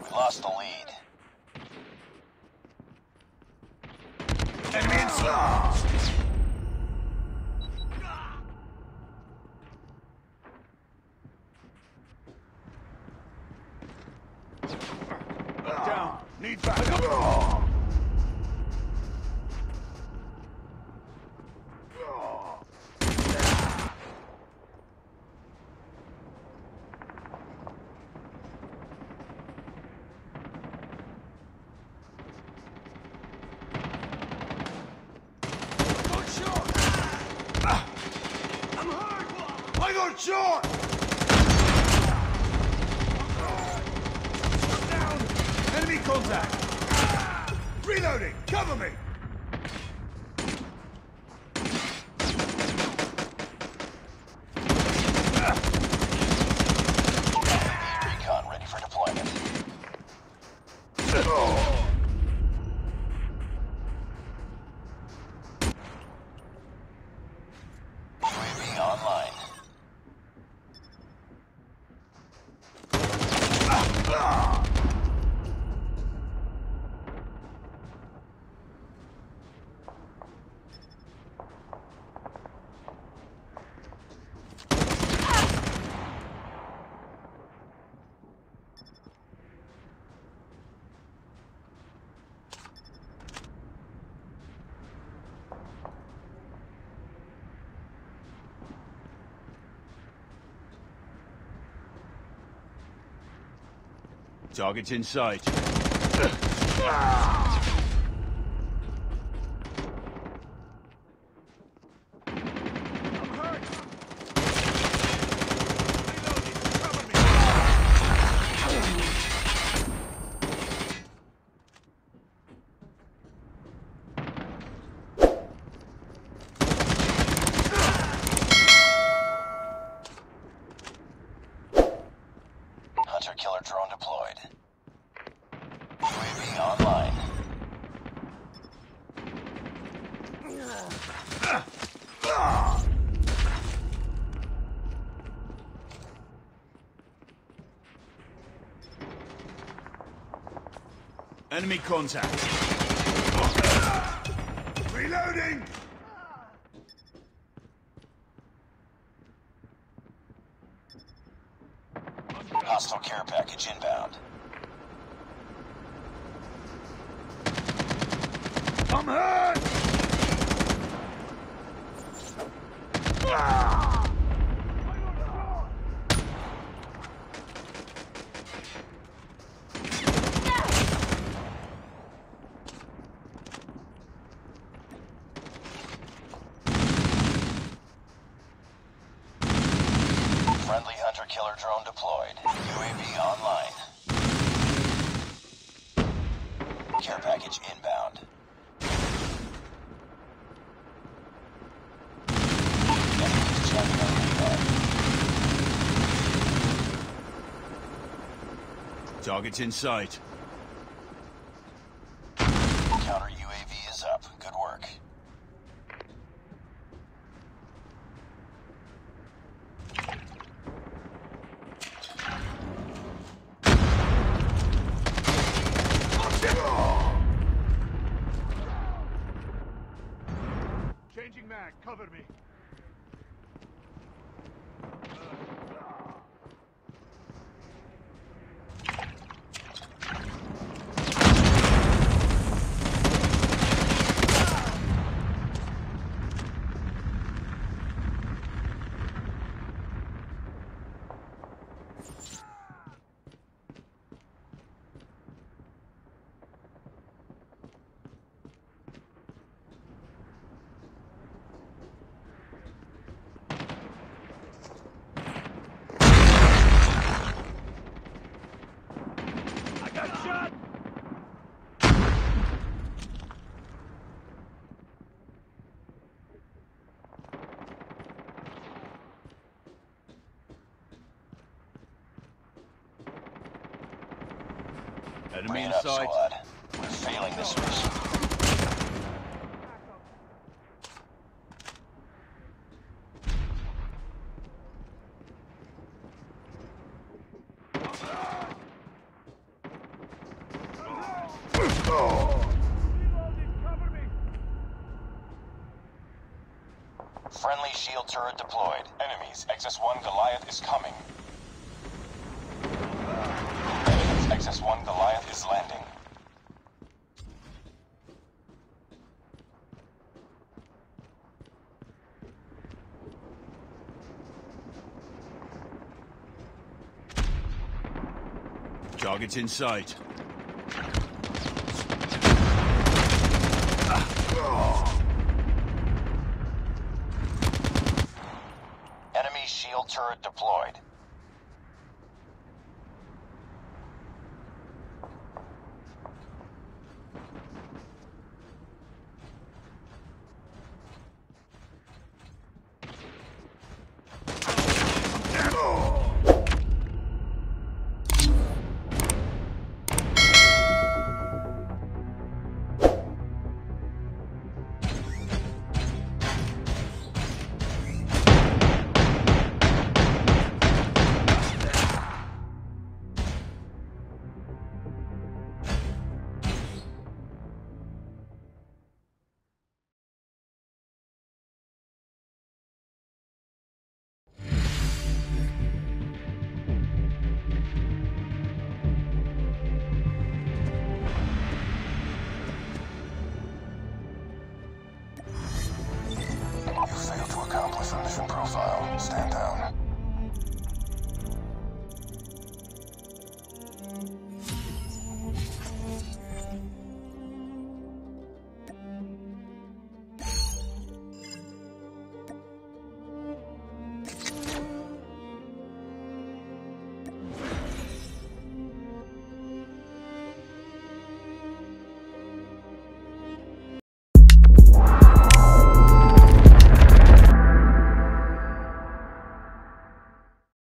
Lost the lead. Enemy inside! Down. Need backup. I got shot! Down! Enemy contact! Reloading! Cover me! Recon ready for deployment. UAV online. Target's in sight. Hunter-killer drone deployed. UAV online. Enemy contact. Reloading! Hostile care package inbound. I'm hurt! Friendly hunter-killer drone deployed. UAV online. Care package inbound. Enemies checking on radar. Target's in sight. Counter UAV is up. Good work. Changing mag, cover me. Enemy Bring in it up, sight. squad. We're failing this mission. Cover me! Friendly shield turret deployed. Enemies, XS-1 Goliath is coming. Enemies, XS-1 Goliath is landing. Target's in sight. Enemy shield turret deployed. You failed to accomplish the mission profile. Stand down.